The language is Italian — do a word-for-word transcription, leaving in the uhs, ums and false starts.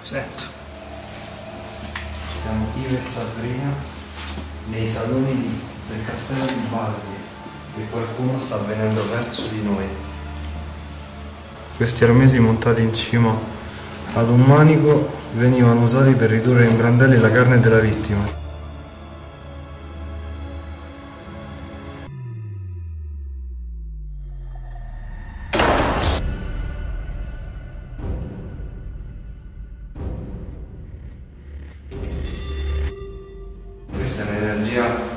Sento. Siamo io e Sabrina nei saloni di, del castello di Bardi e qualcuno sta venendo verso di noi. Questi armesi montati in cima ad un manico venivano usati per ridurre in brandelli la carne della vittima. Questa è un'energia